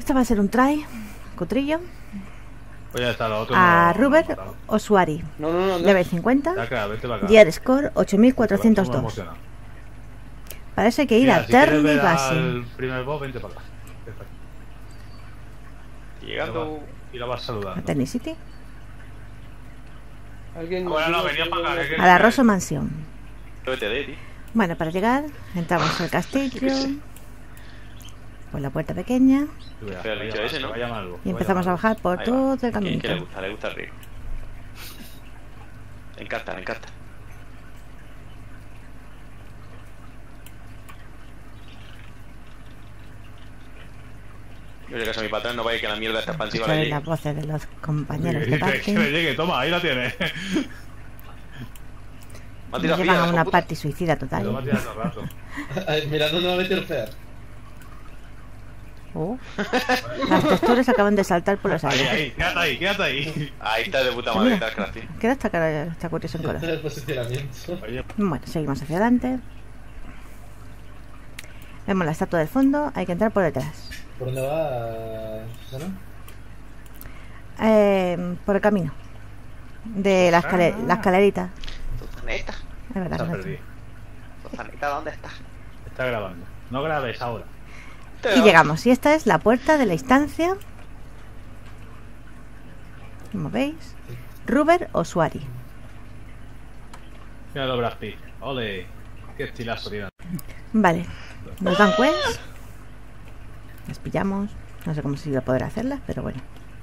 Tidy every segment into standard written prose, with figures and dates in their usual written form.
Esta va a ser un try. Cutrillo. Pues ya está, lo otro. A Ruber Osuari. No. Level 50. Ya, claro, vete para acá. Gear score 8402. Para eso hay que ir Mira, a si quieres Terni ver Base. al primer boss, vente para acá. Llegando. Y lo vas A saludando. Terni City. Alguien. Bueno, no, venía para acá. A la Rosso Mansión. ¿Qué te dé, tío? Bueno, para llegar, entramos al castillo. Por la puerta pequeña. Feo el bicho ese, ¿no? Y empezamos a bajar por Ahí va. todo el ¿Qué camino. le gusta el río. Le encanta. Yo sé que a mi patrón no vaya que la mierda está expansiva le Escucháis llegue. las voces de los compañeros de Que le party. llegue, toma, ahí la tienes. Me ha Me tirado llevan fría, a una puta. party suicida Lo va a total. tirar todo el rato. Mira dónde va a meter Fer. Las texturas acaban de saltar por los aires. Ahí, quédate ahí. Ahí está de puta madre, está crafty. Queda esta cara, está curioso en color. El posicionamiento. Oye, Bueno, seguimos hacia adelante. Vemos la estatua del fondo, hay que entrar por detrás. ¿Por dónde va, Susana? Por el camino. De la, la escalerita. Tuzaneta, Es verdad, se ha correcto. perdido. Tuzaneta, ¿dónde estás? Está grabando. No grabes ahora. Y llegamos. Y esta es la puerta de la instancia. Como veis. Ruber Osuari. Mira los Brad Pitt. Ole. Qué estilazo tiene. Vale. Nos dan quests. Las pillamos. No sé cómo se iba a poder hacerlas, pero bueno.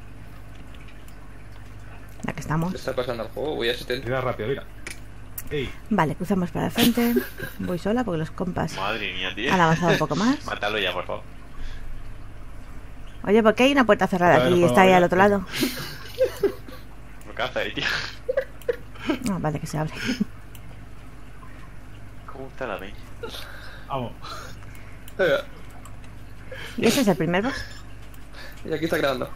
Ya que estamos. ¿Qué está pasando al juego? Voy a 70. Tira rápido, mira. Ey, Vale, cruzamos para el frente. Voy sola porque los compas Madre mía, tío. han avanzado un poco más. Mátalo ya, por favor. Oye, ¿por qué hay una puerta cerrada aquí y está ahí al otro lado? Lo caza ahí, tío. Ah, vale, que se abre. ¿Cómo está la peña? vamos. ¿Y ese es el primer boss? Y aquí está grabando.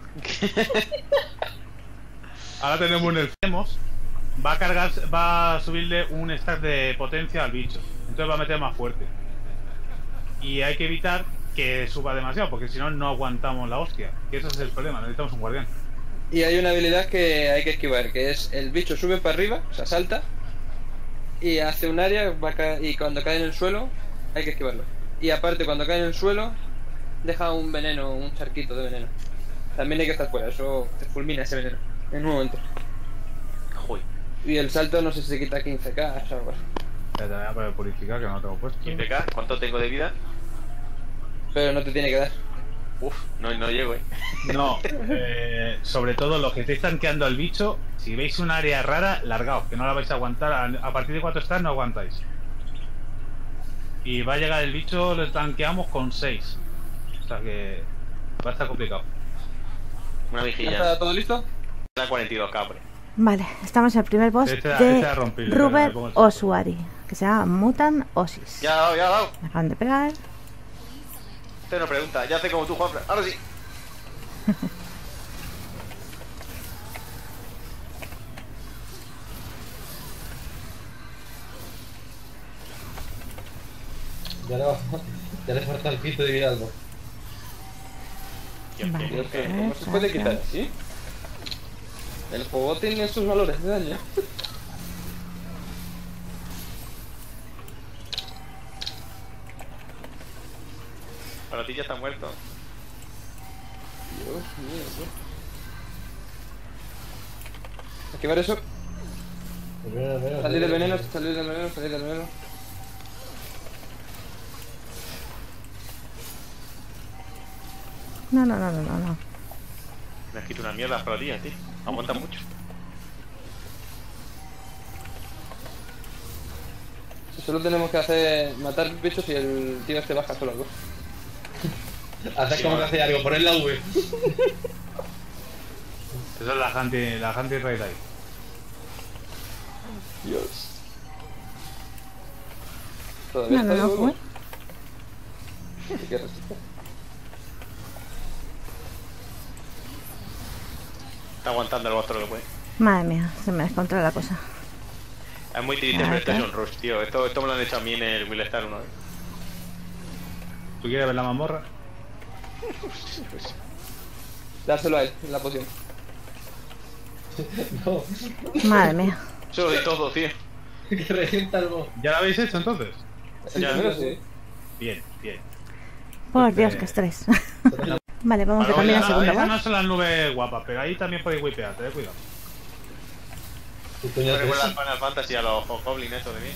Ahora tenemos un Elfemos. Va a cargar, va a subirle un stack de potencia al bicho. Entonces va a meter más fuerte. Y hay que evitar que suba demasiado, porque si no, no aguantamos la hostia. Que ese es el problema, necesitamos un guardián. Y hay una habilidad que hay que esquivar, que es el bicho sube para arriba, o sea, salta, y hace un área, y cuando cae en el suelo, hay que esquivarlo. Y aparte, cuando cae en el suelo, deja un veneno, un charquito de veneno. También hay que estar fuera, eso te fulmina ese veneno, en un momento. Joder. Y el salto no sé si se quita 15k o algo así. Ya te voy a poner purificar, que no lo tengo puesto. 15k, ¿cuánto tengo de vida? Pero no te tiene que dar. Uf, no llego, No, sobre todo los que estáis tanqueando al bicho, si veis un área rara, largaos, que no la vais a aguantar. A partir de 4 stars no aguantáis. Y va a llegar el bicho, lo tanqueamos con 6. O sea que va a estar complicado. Una ¿Ya vigilla. está todo listo? Una 42k, hombre. Vale, estamos en el primer boss Este de era rompible, Ruber le pongo el Osuari, que se llama Mutant Osis. Ya ha dado. Me acaban de pegar. Usted no pregunta, ya hace como tú, Juanfran. Ahora sí. Ya le falta el pito de Vidalgo. Vale, Creo que no se puede quitar, ¿sí? El juego tiene sus valores de daño. Para ti ya está muerto. Dios mío, tío. Esquivar eso. Salir del veneno, salir del veneno, salir del veneno. No. Me has quitado una mierda para ti, tío. Aguanta mucho. Solo tenemos que hacer matar bichos y el tío este baja solo algo. Haces como que hace algo, poner la V. Esa es la Handy Raid ahí. Dios. Todavía No, está vivo. fue. Hay que resistir. Está aguantando el monstruo que puede. Madre mía, se me descontrola la cosa. Es muy triste Ah, el ¿qué? PlayStation Rush, tío. Esto me lo han hecho a mí en el Will Star 1. ¿Tú quieres ver la mazmorra? Dárselo a él, la poción. No, Madre mía. Se lo di todo, tío. que revienta el boss. ¿Ya lo habéis hecho entonces? Ya, Primero sí. Bien, bien. Por Dios, qué estrés. Vale, vamos a Vale, cambiar al esas segundo no boss. son las nubes guapas, pero ahí también podéis wipear, tened cuidado. ¿Qué Me coño hace recuerda al eso? Final Fantasy a los Goblins estos de mí.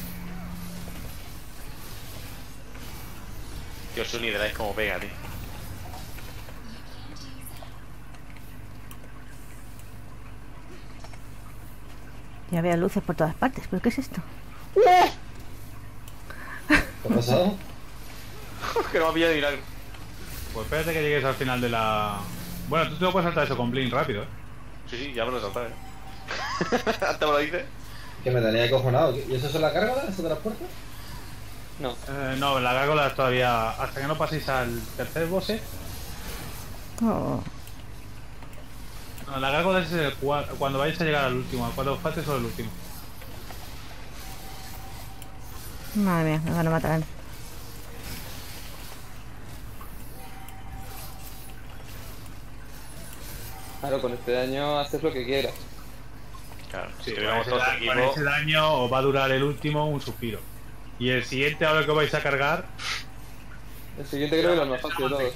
Tío, Sunny de la es como pega, tío. Ya veo luces por todas partes. ¿Pero qué es esto? ¿Qué ha pasado? Que no me ha pillado de milagro. Pues espérate que llegues al final de la... Bueno, tú te lo puedes saltar eso con Blink rápido, ¿eh? Sí, sí, ya me lo he saltado, Hasta me lo dices. Que me tenía acojonado. ¿Y eso son las gárgolas? ¿Eso de las puertas? No. No, la gárgola todavía... Hasta que no paséis al tercer boss, Oh, No, la gárgola es cuando vayáis a llegar al último, cuando os falte solo el último. madre mía, me van a matar. Claro, con este daño haces lo que quieras. Claro, si Sí, tuviéramos todo este con equipo. ese daño os va a durar el último un suspiro. Y el siguiente, ahora que vais a cargar, El siguiente creo que es lo más fácil de todos.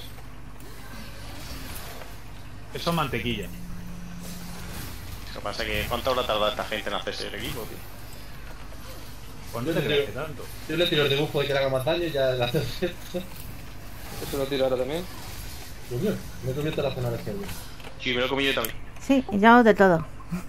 eso es mantequilla. Lo que pasa es que ¿cuánto habrá tardado esta gente en hacerse el equipo, tío? Pues no te crees que tanto. Yo le tiro el dibujo de que le haga más daño y ya la hace. Eso lo tiro ahora también. Dios mío, me he comido la zona de izquierda. Sí, me lo he comido yo también. Sí, ya de todo.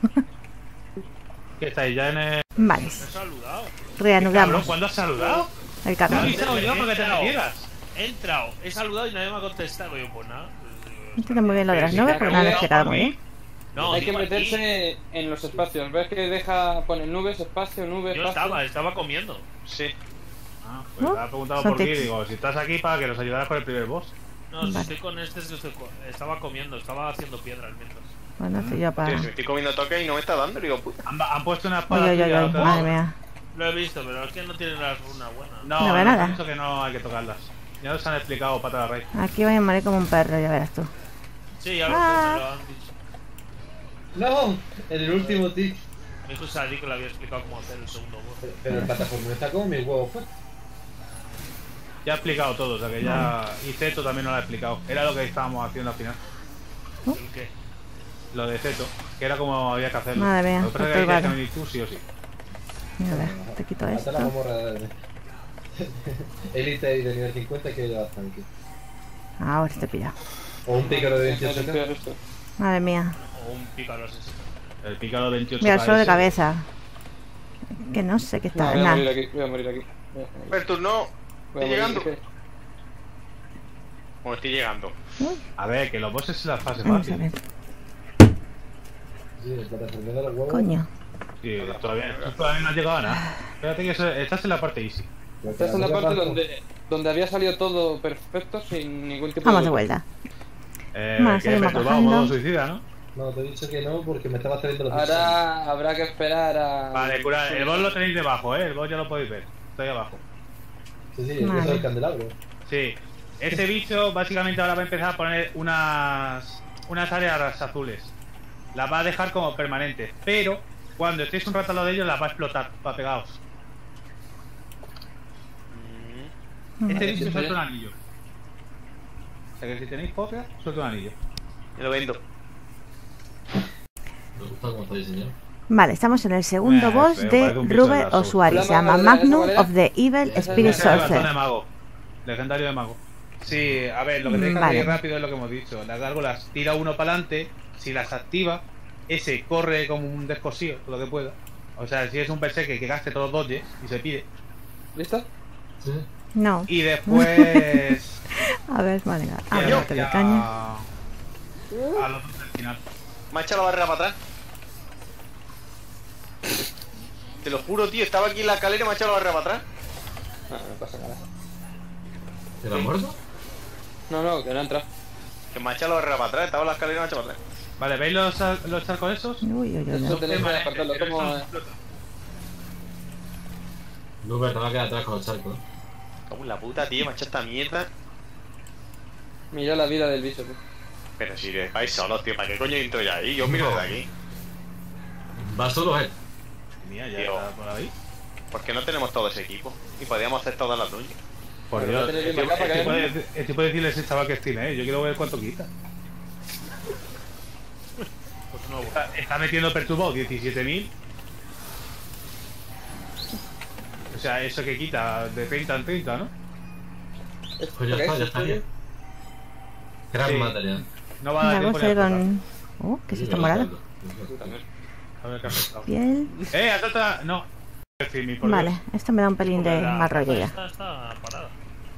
¿Qué estáis ya en el... Vale, Me he saludado. Cabrón, reanudamos ¿cuándo has saludado? el Te he carro. avisado yo para que te metieras. He entrado, he saludado y nadie me ha contestado. Yo, pues nada. Entiendo muy bien lo de las nubes, pero no lo he explicado muy bien. No, Hay que digo aquí. meterse en los espacios. ¿Ves que deja poner nubes, espacio, nube, Yo espacio? estaba comiendo. Sí. Ah, pues te ha preguntado Son por ti, tips. digo, si estás aquí para que nos ayudaras con el primer boss. No, si Vale. estoy con este, estaba comiendo, estaba haciendo piedras mientras. Bueno, estoy yo Tío, para... si me estoy comiendo toque y no me está dando, digo, puta. Han puesto una Uy, espada uy, uy, tuya, uy, otra- madre mía. Lo he visto, pero es que no tiene las runas buenas. No, No veo no, nada. pienso que no hay que tocarlas. Ya nos han explicado pata la rey. Aquí voy a morir como un perro, ya verás tú. Sí, ya lo sé, Ah. me lo han dicho. ¡No! En el último tic. Me dijo Sadi que le había explicado cómo hacer el segundo boss. Pero el plataforma está como mi huevo fuerte. Ya ha explicado todo, o sea que ya... Y Zeto también nos lo ha explicado. Era lo que estábamos haciendo al final. ¿El qué? Lo de Zeto, que era como había que hacerlo. Madre mía, Lo que pasa es estoy que hay que vale. venir tú sí o sí. Mira, a ver, te quito Hasta la esto. mamorra de Elite y de nivel 50 que lleva tanque. Ahora te he pillado. O un pícaro de Deja de 28 limpiar esto. Madre mía. O un pícaro asesino. El pícaro 28 Mira, solo de KS. cabeza. Que no sé qué No, está. voy a Nada. morir aquí, voy a morir aquí. Pertus, no. Voy a Estoy morir llegando. aquí. Bueno, estoy llegando. A ver, que los bosses es la fase Vamos a fácil. ver. Sí, el plataforma de los huevos. Coño. Sí, todavía no has llegado a nada. Espérate que estás en la parte easy. Esta es la parte donde había salido todo perfecto sin ningún tipo Vamos de de... vuelta. Que Más, seguimos perturbado, bajando. modo suicida, ¿no? No, te he dicho que no porque me estaba trayendo los Ahora habrá que esperar a... Vale, cura, el boss lo tenéis debajo, el boss ya lo podéis ver. Está ahí abajo. Sí, sí, Vale. eso es el candelabro. Sí. Ese bicho básicamente ahora va a empezar a poner unas áreas azules. Las va a dejar como permanentes. Pero cuando estéis un rato al lado de ellos las va a explotar para pegaos. Este bicho suelta un anillo. O sea que si tenéis pocas, suelta un anillo. Me lo vendo. Me gusta cómo está diseñado. Vale, estamos en el segundo boss pero de parece un bicho de Ruber la Souls. Osuari. Se llama Hola, Magnum ¿cuál era? of the Evil Esa es Spirit la- Ese es el bastón de Sorcerer. mago. Legendario de mago. Sí, a ver, lo que tenéis que Vale. hacer rápido es lo que hemos dicho. Las gárgolas tira uno para adelante, si las activa, ese corre como un descosío, todo lo que pueda. O sea, si es un berserker que gaste todos los dodges y se pide. ¿Listo? Sí. No. Y después... A ver, vale. a Ahora te doy caña. a los dos del final. Me ha echado la barrera para atrás. Te lo juro, tío, estaba aquí en la escalera y me ha echado la barrera para atrás. No pasa nada. ¿Te lo has muerto? No, que no entra. Que me ha echado la barrera para atrás, estaba en la escalera y me ha echado para atrás. Vale, ¿veis los charcos esos? Uy, uy, uy, Eso uy. tenéis que apartarlo. Pero Como... eso no explota. Luber, te va a quedar atrás con los charcos. Como en la puta, tío, me ha echado esta mierda. Mira la vida del bicho, tío. Pero si vais solos, tío, ¿para qué coño entro ya ahí? Yo miro desde aquí. Va solo él. Mía, ya Tío. está por ahí. Porque no tenemos todo ese equipo. Y podríamos hacer todas las tuyas. Por Pero Dios. no tenéis Este más capa que puede decirle a ese chaval que es cine, Yo quiero ver cuánto quita. Pues no, Está metiendo perturbado 17.000. O sea, eso que quita de 30 en 30, ¿no? Pues ya está, ya está bien. Gran Sí. material. No va a dar Vamos tiempo a ni ir a con... ¿qué es esto morado? A ver qué ha afectado. Piel. ¡Asalta! No. Decirme, por Vale, Dios. esto me da un pelín de mal rollo ya. Está parada.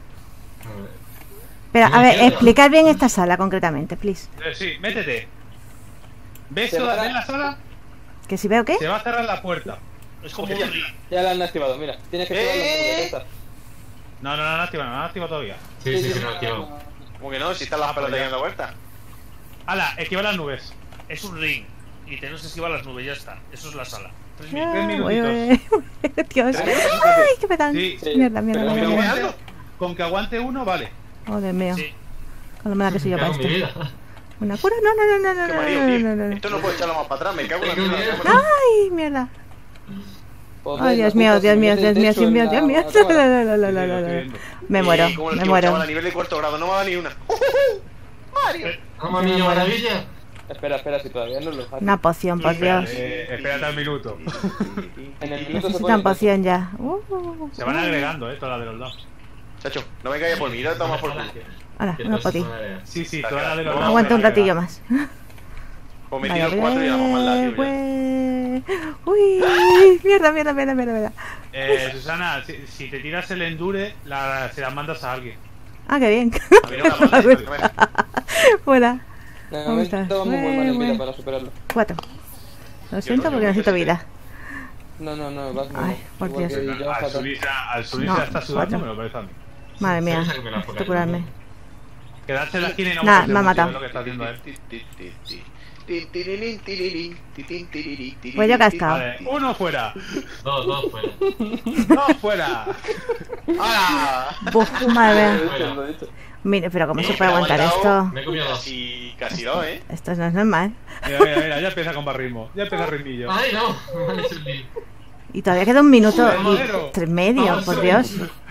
Pero, a ver, explicar bien esta sala concretamente, please. Sí, métete. ¿Ves Se va a- la sala? ¿Que si veo qué? Se va a cerrar la puerta. Es como un ring. Ya la han activado, mira. Tienes que activarla. Ya está. No la han activado, no la han activado todavía. Sí, sí, sí, no, tío. ¿Cómo que no? Si están las pelotas ya. dando vueltas. ¡Hala! Esquiva las nubes. Es un ring. Y tenemos que esquivar las nubes, ya está. Eso es la sala. 3 Ah, minutitos. Dios. Ay, qué pedán. Sí. Mierda, mierda, Pero mierda, Con que mierda. aguante- Con que aguante uno, vale. Oh, Dios mío. Sí. Cuando me da que soy yo para Cago en mi esto. vida. ¿Una cura? No, no, no, no, Qué no, marido, no, tío. no, no, no. Esto no puedo echarlo más para atrás, me cago en la Tengo mierda. miedo. Ay, mierda. Joder, Ay, Dios la mío, puta, Dios se mío, mete Dios el mío, techo Dios mío, en Dios la mío. cámara. La, la, la, la, la, la. Me muero, Como el me tío, muero. chaval, a nivel de cuarto grado, no me va ni una. Mario. Vamos, niño maravilla. Espera, si todavía no lo hace. Una poción, por Dios. Espérate un minuto. En el minuto se Necesitan pone. poción ya. Se van agregando, todas las de los lados. Chacho, no me caigas por mí, ahora toma por culo. Ahora, una poti. Sí, todas las de los lados. Aguanta un ratillo más. Pues me Vaya, tiro 4 y vamos más la tío. Uy, mierda, mierda, mierda, mierda. Susana, si te tiras el endure, se las mandas a alguien. Ah, qué bien. A mí no me la mandas, no me- Fuera. De ¿Cómo estás? momento vamos muy mal en vida Bueno. para superarlo. 4. Lo siento porque necesito vida. No, vas muy Ay, mal. por Igual Dios. que yo, Al fatal. Sulisa No, está sudando, 4. me lo parece a mí. Madre mía. Sí, sácame la Necesito curarme. Quedarse en la esquina y no Nah, moverse me ha mucho, matado. es lo que está haciendo él. Pues yo cascado. Vale, uno fuera. Dos fuera. Dos fuera. ¡Hala! Buf, madre mía. Fuera. Lo he dicho. Mire, pero ¿cómo se puede aguantar esto? Me he comido dos. Casi dos, Esto no es normal. Mira, ya empieza con barrismo. Ya empieza ritmillo. Ay, no. Me han hecho el lío. Y todavía queda un minuto Joder, y 3 medio, por Dios.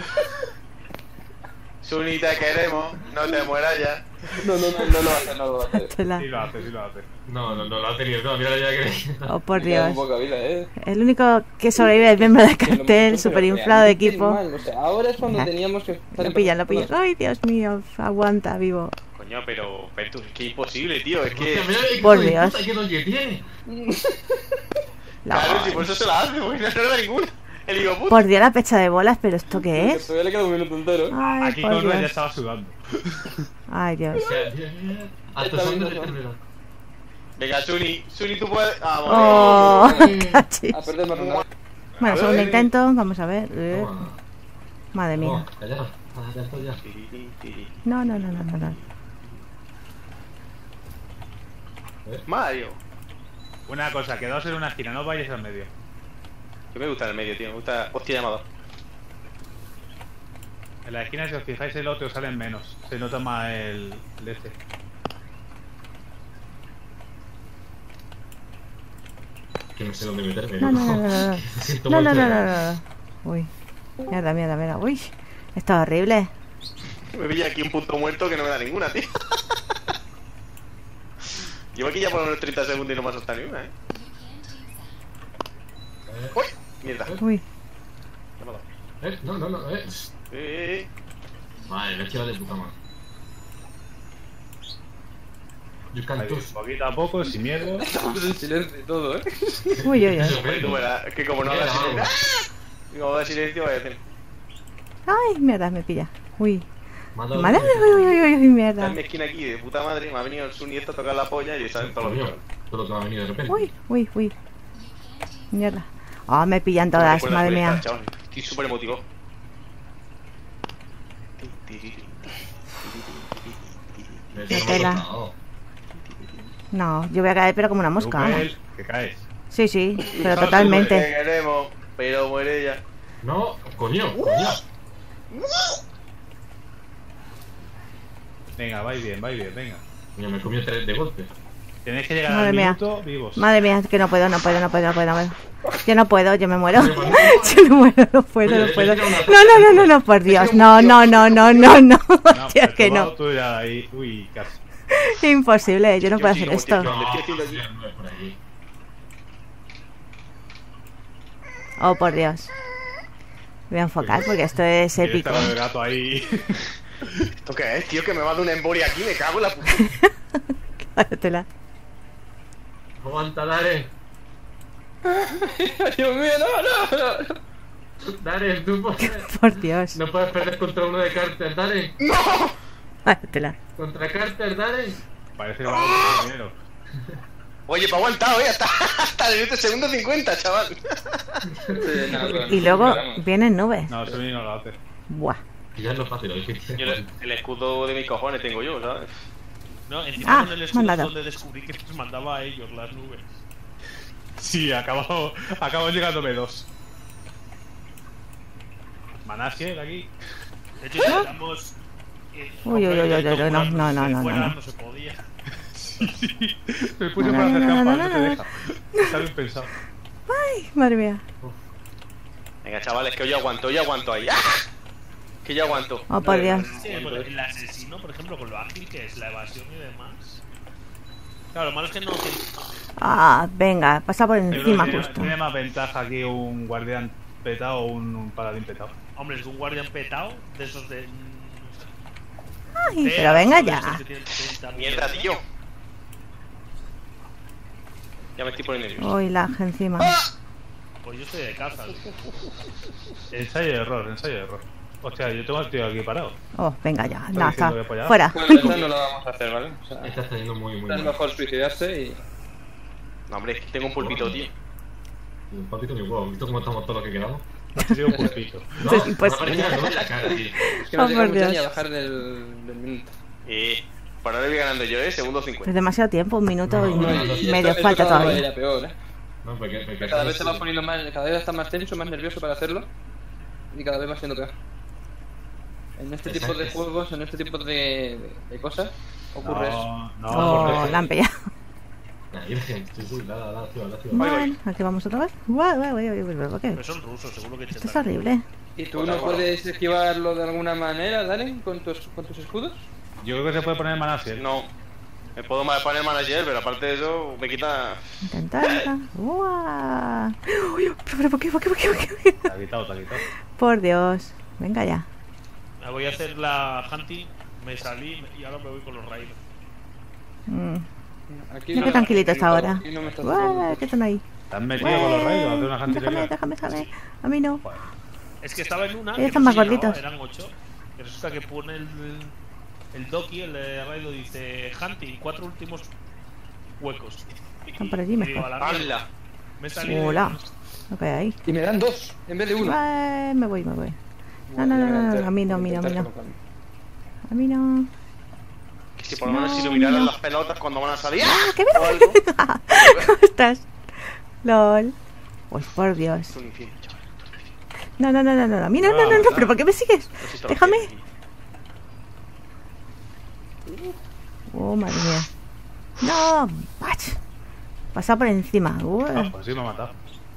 Suni, te queremos, no te mueras ya. No lo va a hacer, no lo va a hacer. Tela. Sí lo hace, sí lo hace. No, lo ha tenido todo. Mira ya que. Oh, por Me queda Dios. un poca vida, El único que sobrevive es el miembro del cartel, super inflado de equipo. O sea, ahora es cuando Mira, teníamos que estar Lo pillan, lo pillan. Ay, Dios mío, aguanta, vivo. Coño, pero Pertus, es que imposible, tío, es Hostia, que... mira el Por hijo de Dios. puta, qué don que tiene. Claro, si por eso se la hace, porque no se le da ninguna. El hijo puta. Por Dios, la pecha de bolas, pero ¿esto qué es? Todavía le queda un minuto entero. Ay, Aquí por con ya Dios. estaba sudando. Ay, Dios. O sea, mira. Hasta son de enfermedad. Venga, Suni, Tú puedes... Vamos. Oh, cachis. A perder más ronda. Bueno, segundo intento, vamos a ver. Toma. Madre mía. Toma, calla. Ya estoy ya. No, no, no, no, no, no. Mario. Una cosa, quedaos en una esquina, no vayáis al medio. Que me gusta en el medio, tío, me gusta... Hostia, llamado. En la esquina, si os fijáis, el otro salen menos. Se nota más el este. Que no sé dónde meterme. No, no, no, no, no. Siento No, no, mucho. no, no, no, no. Uy. Mierda, mierda, mierda. Uy. Esto es horrible. Me pilla aquí un punto muerto que no me da ninguna, tío. Llevo aquí ya por unos 30 segundos y no me ha soltado ni una, ¡Uy! Mierda. Uy. Llamado. No. Eh. Vale, me he tirado de puta madre. Yo Ahí, canto. poquito a poco, sin miedo. Estamos en silencio y todo, Uy, uy, uy. Hombre, tú verás, que como no haga silencio... Como haga silencio, vaya a hacer... Ay, mierda, me pilla. Uy. Mata Madre, uy, uy, uy, uy, Está mierda. en mi esquina aquí, de puta madre, me ha venido el Suni esto a tocar la polla y saben todos los bichos. Todo lo que me ha venido de repente. Uy, uy, uy. Mierda. Oh, me pillan todas, madre mía. Estoy súper emotivo. Me Qué he pena. cortado. No, yo voy a caer pero como una mosca. vamos. Rupel, que caes. Sí, sí, pero Te totalmente. queremos, pero muere ella. No, coño. Venga, vais bien, venga. Yo me comí 3 de golpe. Tenéis que llegar Madre al mía. minuto vivos. Madre mía, es que no puedo. Yo no puedo, yo me muero. Yo no muero, no puedo. No, por Dios. No. No, Hostia, que pero no. tú ya ahí. Uy, casi. Imposible, yo no puedo hacer esto. No, es por aquí. Oh, por Dios. Voy a enfocar porque esto es épico. Está el gato ahí. ¿Esto qué es, tío? Que me va a dar una embolia aquí, me cago en la puta. Cállate. Aguanta, Dare. Dios mío, no. Dare, tú puedes. Por Dios. No puedes perder contra uno de Carter, Dare. Cállate. Contra Carter, Dare. Parece que va a dinero. Oye, me ha aguantado, hasta el minuto segundo 50, chaval. Y luego vienen nubes. No, eso no lo hace. Buah. Ya es lo fácil, lo difícil. Yo el escudo de mis cojones tengo yo, ¿sabes? No, encima Ah, con el escudo mandado. donde descubrí que les mandaba a ellos las nubes. Sí, acabo llegándome 2. Manasie, aquí. De hecho, intentamos. Uy, no. No se podía. Me puse No, para hacer no, trampa, no, no te no. deja. Está bien pensado. Madre mía. Venga, chavales, que hoy aguanto ahí. ¡Ah! Que yo aguanto. Oh, por Dios. Sí, bueno, el asesino, por ejemplo, con lo ágil que es la evasión y demás. Claro, lo malo es que no. Ah, venga, pasa por Yo creo encima que justo. tiene más ventaja aquí un guardián petado o un paladín petado. Hombre, es un guardián petado de esos de. Ay, pero venga ya. Mierda, tío. Ya me estoy poniendo nervioso. Uy, lag encima. Pues yo estoy de caza. Ensayo de error. Hostia, yo tengo al tío aquí parado. Oh, venga ya. Estoy No, diciendo está. que para allá. Fuera. Bueno, esta no la vamos a hacer, ¿vale? O sea, Estás teniendo muy es mal. mejor suicidarse y... No, hombre, es que tengo un pulpito, tío. Un papito ni huevo. ¿Visto cómo estamos todos los que quedamos? Ha sido un pulpito. No, Sí, pues- no aparece la nube en la cara, tío. Es que no Oh, llega por mucho ni Dios. a bajar del minuto. Para ahora voy ganando yo, segundo Es 50. demasiado tiempo, un minuto y No, Y medio esto falta cada vez todavía. irá peor, ¿eh? No, porque Cada vez te vas poniendo más, cada vez estás más tenso, más nervioso para hacerlo y cada vez va siendo peor. En este tipo de juegos, en este tipo de cosas, ocurre eso. No, Oh, la han pillado. Bueno, aquí vamos otra vez. ¿Por qué? Pero son rusos, seguro que Esto es horrible. ¿Y tú no puedes esquivarlo de alguna manera, Dalen, con tus escudos? Yo creo que se puede poner Manasie. No. Me puedo poner manager, pero aparte de eso, me quita. Intentar. ¡Uah! Uy, pero ¿por qué? Te ha quitado. Por Dios. Venga ya. Voy a hacer la hunting, me salí y ahora me voy con los raiders. Aquí Mira qué tranquilito está ahora. Aquí no me estás ¡Uah! ¿Qué están ahí? ¿Te has metido con los rayos? ¿Hacer una jantilería? Déjame. A mí no. Joder. Es que estaba en una. Ellos que están no más se llenaba, gorditos. Eran 8. Y resulta que pone el Doki, el de Raido, dice hunting, 4 últimos huecos. Están por allí Y mejor. digo, a la mierda, ¡Hala! me salí. Hola. Lo que hay ahí. Y me dan 2 en vez de 1. Me voy. No. A mí no. A mí no. Que si por lo menos iluminaran las pelotas cuando van a salir. ¡Ah! ¡Qué O algo. mira! ¿Cómo estás? LOL. Uy, por Dios. Es un infierno, chaval. No. A mí no. ¿Pero por qué me sigues? No sé si te lo Déjame. quiero. Oh, madre mía. No. Bach. Pasa por encima. Ah, pues sí me ha matado.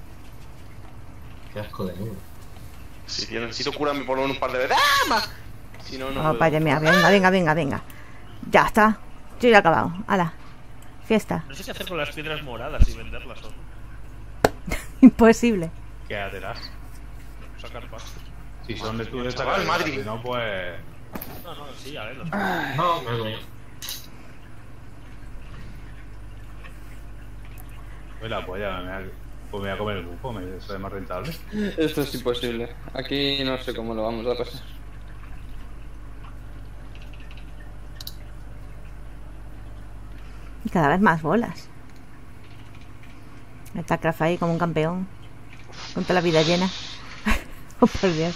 Qué asco de nube. Si tío, necesito curarme por lo menos un par de veces. ¡Ah! Más. Si no, no. Oh, puedo. vaya mía. Venga. Ya está. Yo ya he acabado. Hala. Fiesta. No sé qué hacer con las piedras moradas y venderlas o Imposible. Quédatelas. sacar pasta. Si son de tu de esta Chaval, casa, Madrid. si no, pues. No, sí, a ver, los... No, me lo he comido. Pues la polla, pues me voy a comer el buco, me sale más rentable. Esto es imposible. Aquí no sé cómo lo vamos a pasar. Y cada vez más bolas. Está Craft ahí como un campeón. Con toda la vida llena. Oh, por Dios.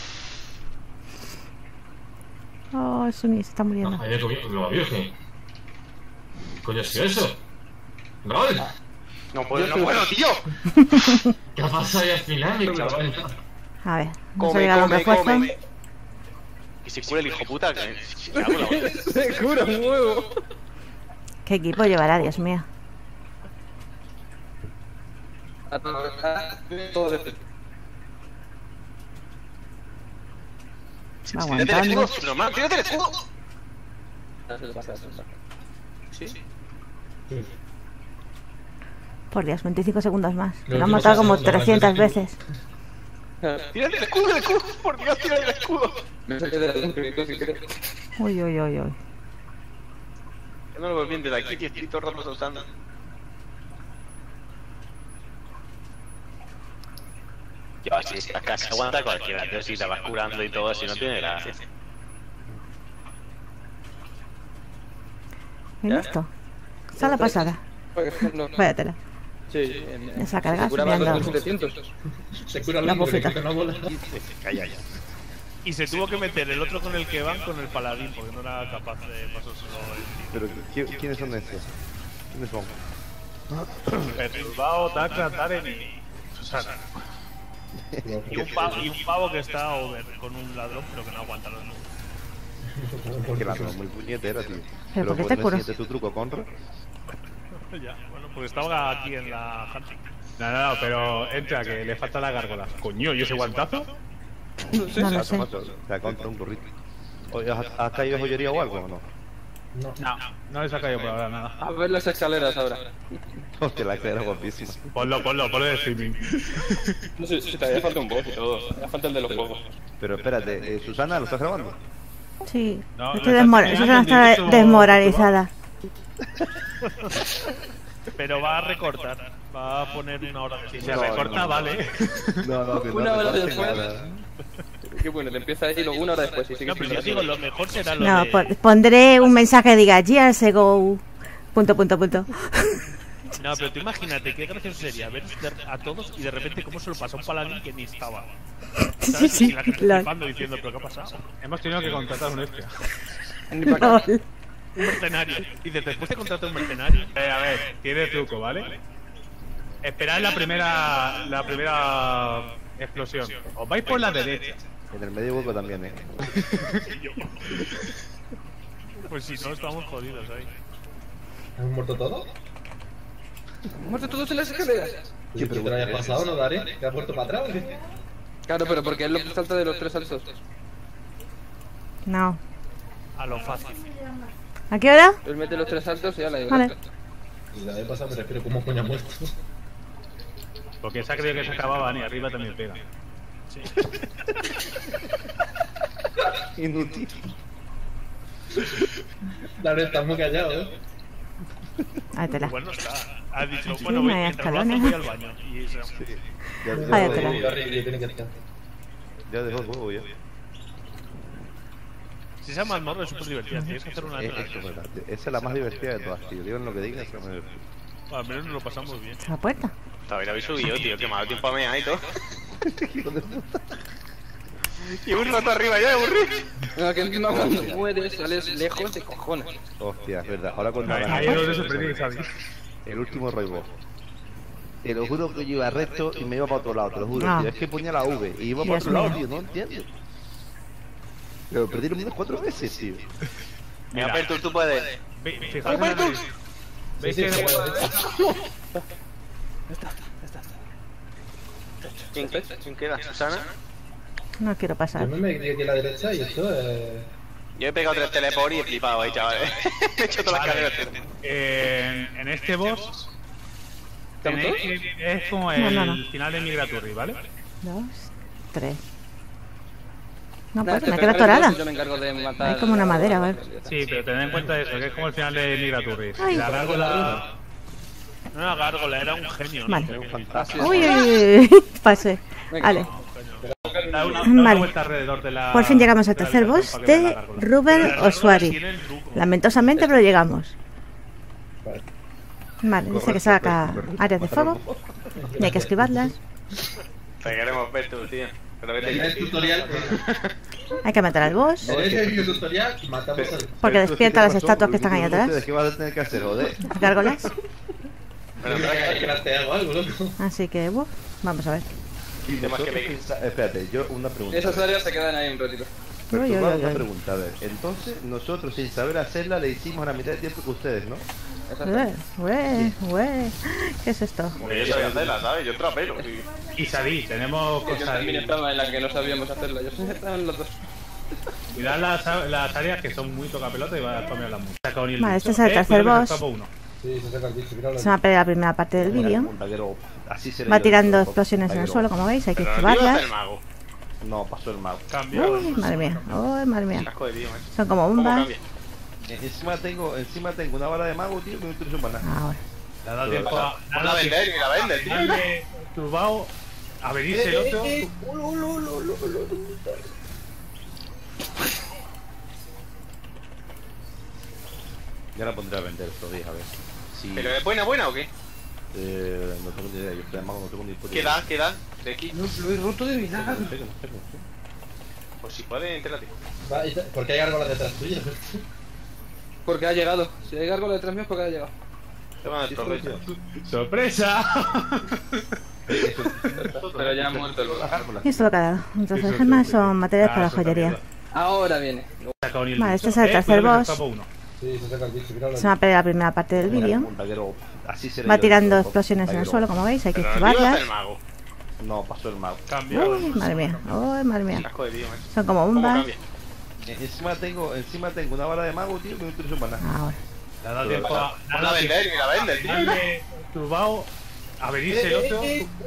Oh, Suni se está muriendo. No, había comido la virgen. ¿Qué coño ha sido eso? ¡Gol! No puedo, tío. ¿Qué ha pasado ahí al final, mi chaval? A ver, vamos a llegar a un refuerzo. Que se cura el hijo puta. Que... Me cago en la hostia. Se cura un huevo. ¿Qué equipo llevará, Dios mío? Todo de... Va Tírate el aguantando. escudo, normal, tírate el escudo. Sí. Por Dios, 25 segundos más. No, Lo han no matado pasa, como no, no, 300 no, veces. Tírate el escudo, por Dios, tírate el escudo. Me saqué de la dentro sin querer. Uy, uy, uy, uy. Yo no lo veo bien desde aquí, que estoy todo el rato saltando. Yo, si acá se aguanta cualquiera, tío, si te vas curando y todo, si no tiene gracia. ¿Y esto? Esa es la pasada. No. Váyatela. Sí, Esa carga se curaba subiendo. 2700. Se cura La el hombre, bofeta. que no bola. Calla ya. Y se tuvo que meter el otro con el que van con el paladín, porque no era capaz de pasárselo Pero, ¿quiénes son estos? ¿Quiénes son? Perturbado, Taka, Taren y Susana. y un pavo que está over con un ladrón, pero que no aguanta los números. Porque la muy puñetera, tío. ¿Pero por qué te curas? tu truco, Conra? Ya, bueno, pues estaba aquí en la hunting. No, pero entra, que le falta la gárgola. Coño, ¿y ese guantazo? No lo sé. O sea, contra un burrito. Oye, ¿has caído joyería o algo o no? No les ha caído por ahora nada. A ver las escaleras ahora. Hostia, la escalera guapísima. Ponlo de streaming. No sé, si todavía falta un boss y todo. Todavía falta el de los juegos. Pero espérate, Susana, ¿lo estás grabando? Sí. No, Estoy lo está Susana está enseñando desmoralizada. Pero va a recortar, va a poner una hora Si de se recorta, vale. No, que Una hora recorte después. nada. Qué bueno, te empieza ahí y luego una hora después. Y sigue No, pero sin yo digo, lo mejor será lo No, de... pondré un mensaje que diga Years ago. Punto. No, pero tú imagínate qué gracioso sería ver a todos y de repente cómo se lo pasó a un paladín que ni estaba. ¿Sabes? Sí, Y la gente lol. flipando diciendo, ¿pero qué ha pasado? Hemos tenido que contratar un extra. LOL. Un mercenario. Y después te contrata un mercenario. A ver, tiene truco, ¿vale? Esperad la primera explosión. Os vais por la derecha. En el medio hueco también, Pues si no, estamos jodidos ahí. ¿Hemos muerto todos? ¿Muerto todos en las escaleras? Sí, pero te lo hayas pasado, ¿no, Dari? ¿Que has vuelto para atrás o qué? Claro, pero porque él lo salta de los 3 saltos. No. A lo fácil. ¿A qué hora? Él mete los 3 saltos y ya la digo. Vale. Y la vez pasada me refiero como coño ha muerto. Porque esa creo que se acababan y arriba también pega. Inútil. Dari, estás muy callado, Ahí te la. Bueno, está. Ha dicho, Sí, bueno, no voy, hay mientras lo hago, escalones. voy al baño. Y se... Váyatela. Tiene que estar. Ya dejó el juego ya. Si esa mazmorra es súper divertida, tienes que hacer una... Eso es verdad. Esa es la más divertida de todas, tío. Digan lo que digan, esa es la más divertida. Al menos nos lo pasamos bien. ¿La puerta? Todavía habéis subido, tío, que me ha dado tiempo a mear y todo. Y un rato arriba ya, aburrido. No, que encima cuando mueres sales lejos de cojones. Hostia, es verdad. Ahora con Ahí es donde se prende, ¿sabes? el último Roybo. Te lo juro que yo iba recto y me iba para otro lado, te lo juro, Ah. tío. Es que ponía la V y iba para Dios otro lado, mío. tío, no entiendo. Pero perdí los míos 4 veces, tío. Mira, Pertur, tú puedes. Fijaos en el- ¿Veis que ¿Quién queda? ¿Susana? No quiero pasar. Yo me metí aquí a la derecha y esto es... Yo he pegado 3 teleport y he flipado ahí, chavales. He hecho todas las carreras. en este boss tenéis que- es como el No. final de Migraturri, ¿vale? 2, 3. No, Nada, pues me te quedo pegaré atorada. dos y yo me encargo de matar. Hay como una madera, a ver. Sí, pero tened en cuenta eso, que es como el final de Migraturri. Ay. La gárgola... No era gárgola, era un genio. ¿no? Vale. Es un fantasma. Uy, uy, uy. Pasé. Venga. Vale. Da una Vale. vuelta alrededor de la... Por fin llegamos al de la tercer habitación boss para que vean la de gárgola. Ruben La gárgola Osuari. tiene el truco. Lamentosamente, pero llegamos. Vale. Vale, dice que saca áreas de fuego y hay que esquivarlas. Te queremos ver tú, tío. Pero vete En el ya. tutorial... Hay que matar al boss En ese video tutorial matamos al... porque despierta las estatuas que están ahí atrás. ¿Qué vas a tener que hacer, joder? Las gárgolas. Bueno, Hay que darte algo, loco. Así que, vamos a ver. Y Temas que vosotros me- pensa- Espérate, yo una pregunta. Esas áreas se quedan ahí un ratito. Pero Uy, tú, uy, una uy, uy. pregunta, a ver. Entonces, nosotros sin saber hacerla le hicimos a la mitad de tiempo que ustedes, ¿no? ¿Qué es esto? Porque yo sabía hacerla, ¿sabes? Yo trapero. Y Sadí, tenemos Yo cosas también ahí. estaba en la que no sabíamos hacerla. Yo estaba en los dos. Cuidad las áreas que son muy tocapelota y va a comer las muchas. Vale, este es el tercer boss. Sí, se saca el bicho, míralo. Se me ha perdido la primera parte del vídeo. Un taquero, así seré Va yo, tirando un explosiones en el taquero. suelo, como veis, hay que Pero no iba a esquivarlas. hacer el mago. No, pasó el mago. Cambia. Uy, madre mía, uy, madre mía. Asco de tío, macho. Son como ¿Cómo bombas. cambia? Encima tengo una bala de mago, tío, que no utilizo para nada. Ahora. Le ha dado tiempo a. Ponla a vender y la vende, tío. Darle turbao a venirse el otro. Ya la pondré a vender estos días, a ver. Sí. ¿Pero es buena o qué? No tengo ni idea, yo estoy de mago, no tengo ni puta ¿Qué idea. da? ¿Qué da? ¿De aquí? Lo he roto de vinagre. No sé, no sé. Pues si puede, entérate. ¿Por qué hay gárgolas detrás tuya? Porque ha llegado. Si hay gárgola detrás mío es porque ha llegado. Te van a Sí, desprovecho. ¡Sorpresa! Pero ya ha muerto el boss. Y esto lo que ha dado. Entonces, las gemas son materiales para la joyería. Ahora viene. Vale, este es el tercer boss. Sí, se saca el bicho, míralo. Se me ha perdido la primera parte del vídeo. Un taquero, así seré Va yo, tirando un explosiones en el taquero. suelo, como veis, hay que Pero no iba a hacer esquivarlas. el mago. No, pasó el mago. Cambia. Uy, madre mía, uy, madre mía. Asco de tío, macho. Son como ¿Cómo bombas. cambia? Encima tengo una bala de mago, tío, que no utilizo para nada. Ahora. Le ha dado tiempo a. Ponla a vender y la vende, tío. Darle turbao a venirse el otro.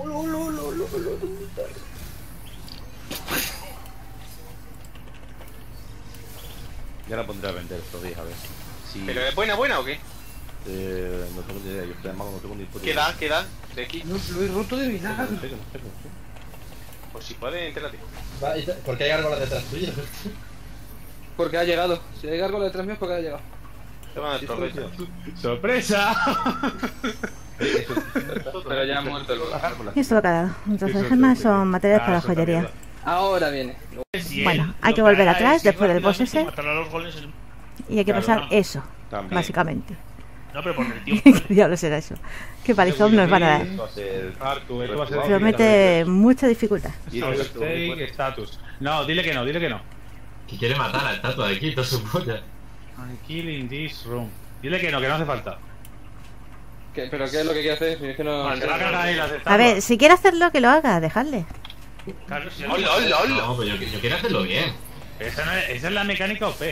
Ya la pondré a vender estos días, a ver. Sí. ¿Pero es buena o qué? No tengo ni idea, yo estoy de mago, no tengo ni puta ¿Qué idea. da? ¿Qué da? ¿De aquí? Lo he roto de vinagre. No sé, no sé. Pues si puede, entérate. ¿Por qué hay gárgolas detrás tuya? Porque ha llegado. Si hay gárgola detrás mío es porque ha llegado. Te van a desprovecho. ¡Sorpresa! Pero ya ha muerto el boss. Y esto lo que ha dado. Entonces, las gemas son materiales para la joyería. Ahora viene. Bueno, hay que volver atrás después del boss ese. Matar a los golems en- Y hay que Claro, pasar no. eso, También. básicamente. No, pero por el tiempo. ¿Qué diablos era eso? ¿Qué palizón nos van a dar? Artu, esto va a ser. Promete mucha dificultad. Stay status. No, dile que no, dile que no. Que quiere matar a la estatua de Quito, su polla. I'm killing this room. Dile que no hace falta. ¿Pero qué es lo que quiere hacer? Si es que no. Vale, te va a cagar ahí las estatuas. A ver, si quiere hacerlo, que lo haga, dejadle. Claro, sí, ¡Hola, hola, hola! No, pues yo quiero hacerlo bien. esa es la mecánica OP.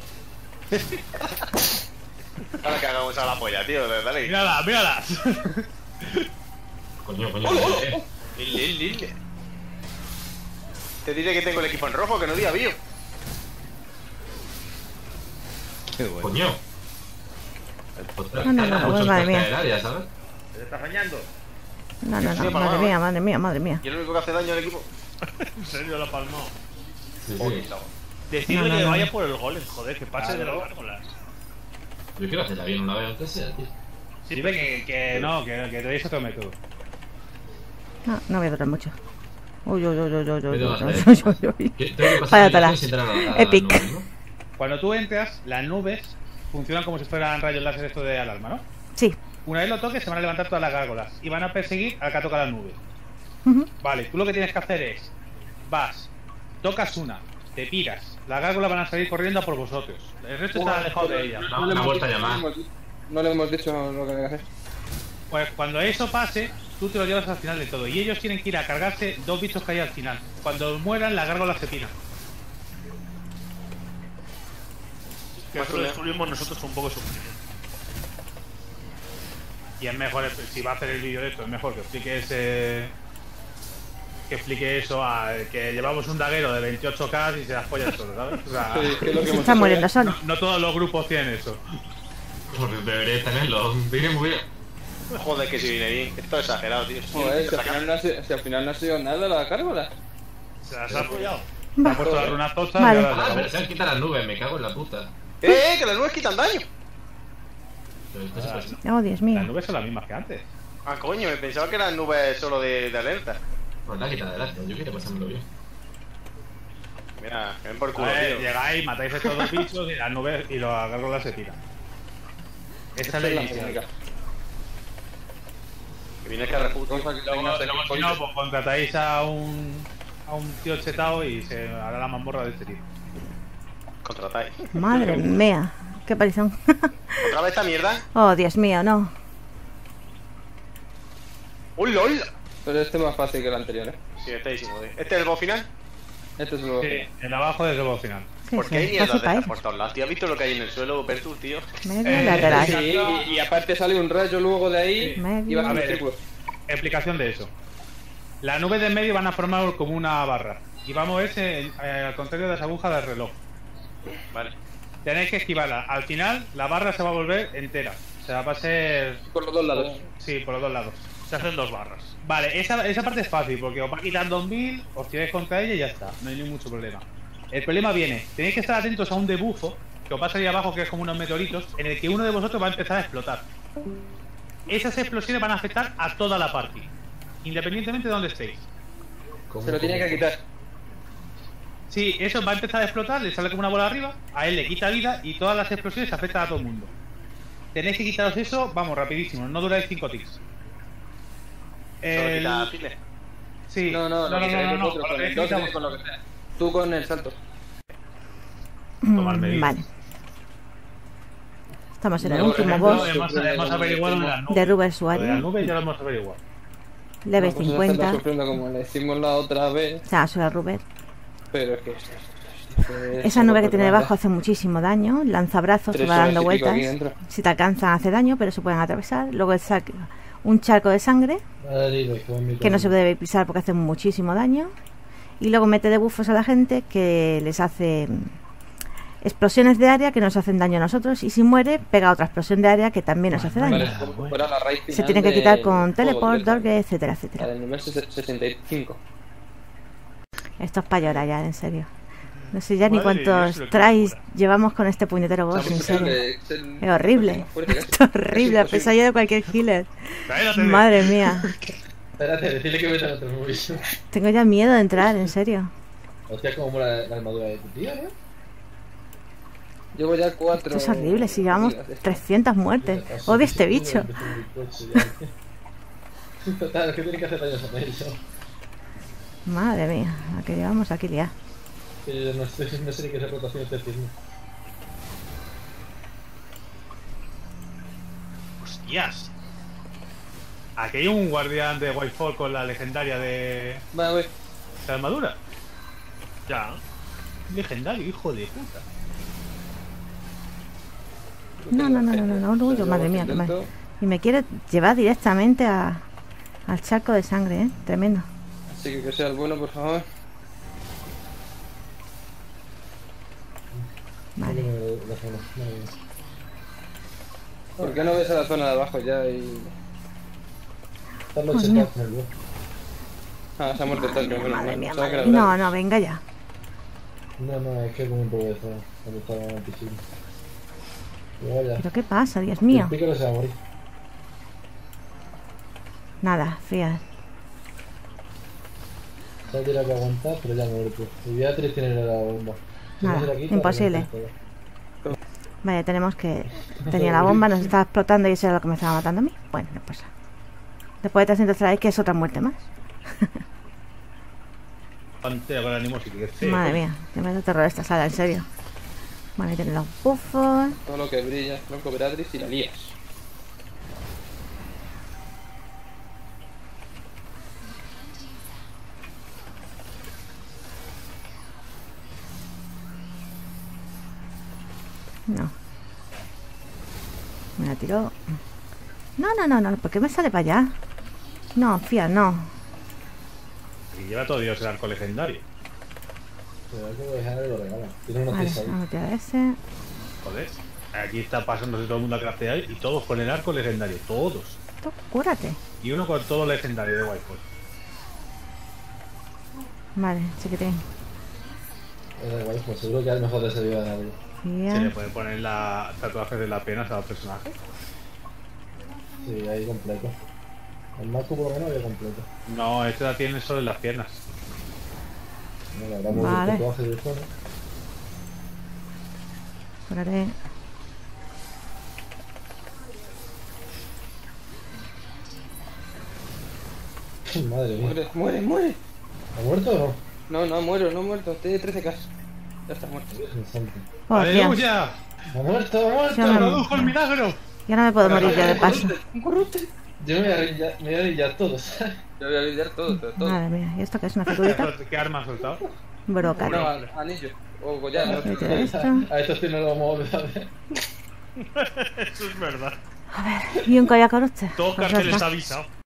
Ahora que hagamos a la polla, tío. Dale. Mírala, mírala. Coño. Lille. Te diré que tengo el equipo en rojo, que no diga bio. Qué bueno. Coño. Ostras, No, cara, no, mucho madre cerca mía. del área, ¿sabes? ¿Te estás bañando? No, no, Sí, no, para madre nada. mía, madre mía, madre mía. Y el único que hace daño al equipo. En serio, la palmó. Sí, Oye, sí. chavo. Decirle No, no, que no. vaya por el golem, joder, que pase de las gárgolas. Yo quiero hacerla bien una vez aunque sea, tío. Dile que no, que te deis otro método. No voy a durar mucho. Uy, uy, uy, uy, uy, uy, ¿Qué te vas a uy, hacer? uy, uy, uy. Tengo que pasar Vaya la tela. dirección sin entrar a la Epic. nube, ¿no? Cuando tú entras, las nubes funcionan como si fueran rayos láser esto de alarma, ¿no? Sí. Una vez lo toques, se van a levantar todas las gárgolas y van a perseguir al que ha tocado la nube. Ujú. Vale, tú lo que tienes que hacer es, vas, tocas una, te piras, las gárgolas van a salir corriendo a por vosotros. El resto está alejado de ella. No, una vuelta a llamar. No le hemos dicho lo que hay que hacer. Pues cuando eso pase, tú te lo llevas al final de todo. Y ellos tienen que ir a cargarse dos bichos que hay al final. Cuando mueran, las gárgolas se piran. Que eso lo destruimos nosotros con un poco de sufrimiento. Y es mejor, si va a hacer el vídeo de esto, es mejor que explique eso a que llevamos un daguero de 28K y se las follan solo, ¿sabes? O sea, Sí, que es lo que Se hemos está hecho muriendo ya. solo. no todos los grupos tienen eso. Pues debería tenerlo. Viene muy bien. Joder, que si viene bien. Esto es exagerado, tío. Joder, si al final no ha sido nada la gárgola. Se las ha follado. Va. Ha puesto las runas tochas Vale. y ahora se Ah, acabó. pero se han quitado las nubes, me cago en la puta. Que las nubes quitan daño. Pero esto se pasa. Oh, Dios mío. Las nubes son las mismas que antes. Ah, coño, me pensaba que eran nubes solo de alerta. Pues la quita adelante, yo quiero pasármelo bien. Mira, que ven por culo, A ver, tío. llegáis, matáis a estos dos bichos y las nubes y las gárgolas se tiran. Esta es la inicial. Que vienes que refutar. Luego, si no, pues contratáis a un tío chetao y se hará la mazmorra de este tío. Contratáis. Madre mía, qué palizón. ¿Otra vez esta mierda? Oh, Dios mío, no. ¡Un LOL! Pero este es más fácil que el anterior, ¿eh? Sí, este es ¿Este es el boss final? Este es el nuevo. Sí, el abajo es el boss final. Sí, ¿Por qué hay sí, mierda fácil de para estas ir. por todos lados? ¿Tío has visto lo que hay en el suelo, Pertus, tío? Medio lateral. Sí, y aparte sale un rayo luego de ahí Medio. y va A a ver, ver, círculos. explicación de eso. Las nubes de en medio van a formar como una barra. Y vamos a verse al contrario de las agujas del reloj. Vale. Tenéis que esquivarla. Al final, la barra se va a volver entera. O sea, va a ser... Por los dos lados. Sí, por los dos lados. Se hacen 2 barras. Vale, esa parte es fácil, porque os va a quitar 2000, os tiráis contra ella y ya está. No hay ni mucho problema. El problema viene, tenéis que estar atentos a un debufo que os va a salir abajo, que es como unos meteoritos, en el que uno de vosotros va a empezar a explotar. Esas explosiones van a afectar a toda la party, independientemente de dónde estéis. Se lo tiene que quitar. Sí, eso va a empezar a explotar, le sale como una bola arriba, a él le quita vida y todas las explosiones afectan a todo el mundo. Tenéis que quitaros eso, vamos, rapidísimo, no duráis 5 ticks. Solo quita piles. Sí, No, no, lo que queráis vosotros, con con lo el que toque, quitamos. con lo que sea. Tú con el salto. Tomar medidas. Vale. Estamos en el No, último por boss ejemplo, Hemos averiguado lo de las nubes. de Rubber Lo de las Suario. nubes ya lo hemos averiguado. Leve No, pues esta 50. está sufriendo como le hicimos la otra vez, O sea, sobre Rubber. pero es que... Esa nube que tiene debajo hace muchísimo daño. Lanzabrazos se 3 va dando horas y pico vueltas. aquí dentro. Si te alcanzan hace daño, pero se pueden atravesar. Luego un charco de sangre que no se debe pisar porque hace muchísimo daño. Y luego mete debuffos a la gente que les hace explosiones de área que nos hacen daño a nosotros. Y si muere, pega otra explosión de área que también nos hace daño. Vale, es como si fuera la raíz Se final tiene que del quitar con juego teleport, directamente. dorgue, etcétera, La etcétera. del nivel 65. Esto es para llorar ya, en serio. No sé ya ni Madre mía, cuántos eso es tries locura. llevamos con este puñetero boss, en Es serio. el- Es horrible. más fuerte casi. Esto es horrible, a Es pesar ya de cualquier healer. Cállate. Madre mía. Espérate, decirle que meta otro movies. Tengo ya miedo de entrar, en serio. Hostia, como mola la armadura de tu tío, ¿no? Llevo ya 4. Esto es horrible, si llevamos 300 muertes. Odio este bicho. Total, es que tiene que hacer daño a ellos. Madre mía, la que llevamos aquí ya. Que yo no sé ni qué es rotación este firme. Hostias. Aquí hay un guardián de Whitefall con la legendaria de Vale, voy. la armadura. Ya. Legendario, hijo de puta. No, orgullo, madre mía, que y me quiere llevar directamente al charco de sangre, tremendo. Así que sea el bueno, por favor. Vale. ¿Por qué no ves a la zona de abajo ya y... Coño. Ah, se ha muerto el tanque, bueno, Madre mía, pensaba que madre era mía. verdad. No, venga ya. No, es que como un poco de eso. Cuando estaba en el piscina. Y vaya. ¿Pero qué pasa, Dios mío? El pícaro se va a morir. Nada, fíjate. Se ha tirado que aguantar, pero ya ha muerto. Y Beatriz tiene la bomba. Si no Nada, se la quita, imposible. revienta todo. Vale, tenemos que... Tenía la bomba, nos estaba explotando y eso era lo que me estaba matando a mí. Bueno, no pasa. Después de 300 tries, que es otra muerte más. Pantera con animosidad, que feo. Madre mía, que me da terror esta sala, en serio. Vale, tiene los buffos. Todo lo que brilla, tronco Beatriz y la lías. No. Me la tiró. No, ¿por qué me sale para allá? No, fía, no. Y lleva todo Dios el arco legendario. Pero hay que dejar lo regala. Tiene una Vale, cesa ahí. vamos a tirar ese. Joder. Aquí está pasándose todo el mundo a craftear y todos con el arco legendario. Todos. Tú, cúrate. Y uno con todo legendario de Whitefall. Vale, chiquitín. Da igual, pues seguro que es mejor de ese día de algo. Se le Bien. puede poner la tatuaje de las piernas a los personajes. Sí, ahí completo. El Marco por lo menos había completo. No, este la tiene solo en las piernas. No, le hablamos Vale. del tatuaje de zona. Cúrate. Madre mía. Muere. ¿Ha muerto o no? No, muero, no muerto. Estoy de 13k. Ya está muerto. ¡Aleluya! ¡Ha muerto, ha muerto! Ya me- ¡Produjo el milagro! Ya no me puedo morir yo de paso. Un corrupte. Yo me voy a limpiar todos. Yo voy a lidiar todo, pero todo. Madre mía, ¿y esto qué es? ¿Una figurita? ¿Qué arma has soltado? Brócali. No, anillo. O collar. ¿no? Vete de esto. A esto sí no lo vamos a olvidar. Eso es verdad. Y un collar con usted. Todos Pues ya carteles está. avisados.